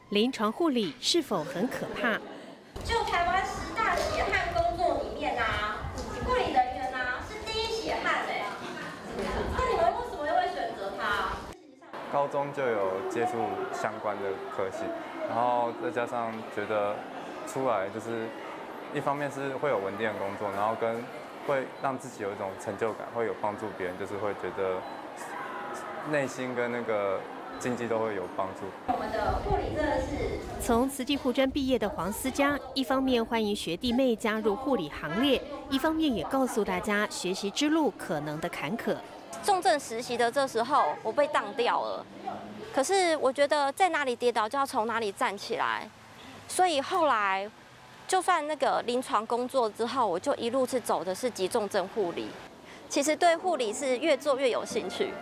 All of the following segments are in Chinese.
临床护理是否很可怕？ 就台湾10大血汗工作里面啊，护理人员啊是第一血汗哎。那你们为什么又会选择它？ 高中就有接触相关的科系，然后再加上觉得出来就是一方面是会有稳定的工作，然后跟会让自己有一种成就感，会有帮助别人，就是会觉得内心跟那个经济都会有帮助。 我们的护理真的是从慈济护专毕业的黄思佳，一方面欢迎学弟妹加入护理行列，一方面也告诉大家学习之路可能的坎坷。 重症实习的这时候，我被当掉了。可是我觉得在哪里跌倒就要从哪里站起来，所以后来就算那个临床工作之后，我就一路是走的是急重症护理。其实对护理是越做越有兴趣。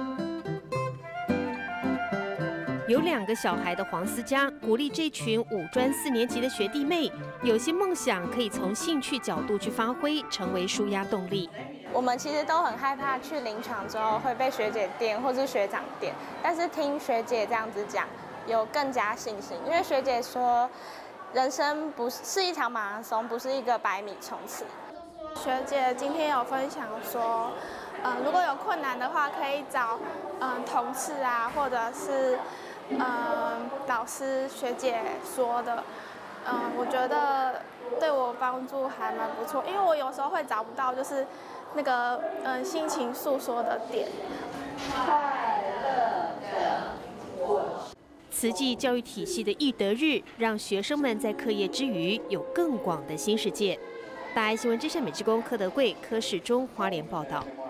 有2个小孩的黄思佳鼓励这群五专4年级的学弟妹，有些梦想可以从兴趣角度去发挥，成为抒压动力。 我们其实都很害怕去临床之后会被学姐电或是学长电，但是听学姐这样子讲，有更加信心。因为学姐说，人生不是一场马拉松，不是一个100米冲刺。学姐今天有分享说，如果有困难的话，可以找同事啊，或者是老师学姐说的。我觉得对我帮助还蛮不错，因为我有时候会找不到就是那个心情诉说的点。快乐的我。 慈济教育体系的育德日，让学生们在课业之余有更广的新世界。大爱新闻之声美职工柯德贵、柯世忠花莲报道。